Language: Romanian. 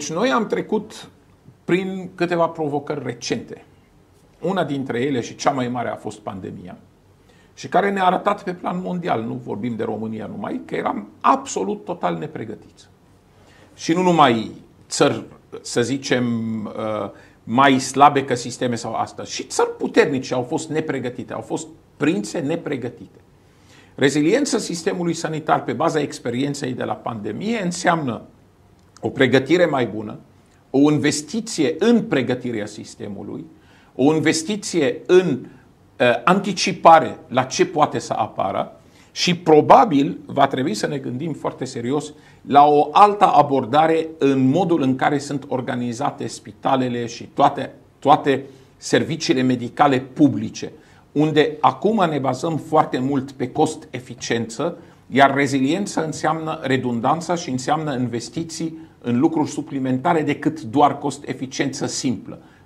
Deci noi am trecut prin câteva provocări recente. Una dintre ele și cea mai mare a fost pandemia și care ne-a arătat pe plan mondial, nu vorbim de România numai, că eram absolut total nepregătiți. Și nu numai țări, să zicem, mai slabe ca sisteme sau asta, și țări puternice au fost nepregătite, au fost prinse nepregătite. Reziliența sistemului sanitar pe baza experienței de la pandemie înseamnă o pregătire mai bună, o investiție în pregătirea sistemului, o investiție în anticipare la ce poate să apară și probabil va trebui să ne gândim foarte serios la o altă abordare în modul în care sunt organizate spitalele și toate serviciile medicale publice, unde acum ne bazăm foarte mult pe cost-eficiență, iar reziliență înseamnă redundanță și înseamnă investiții în lucruri suplimentare decât doar cost-eficiență simplă.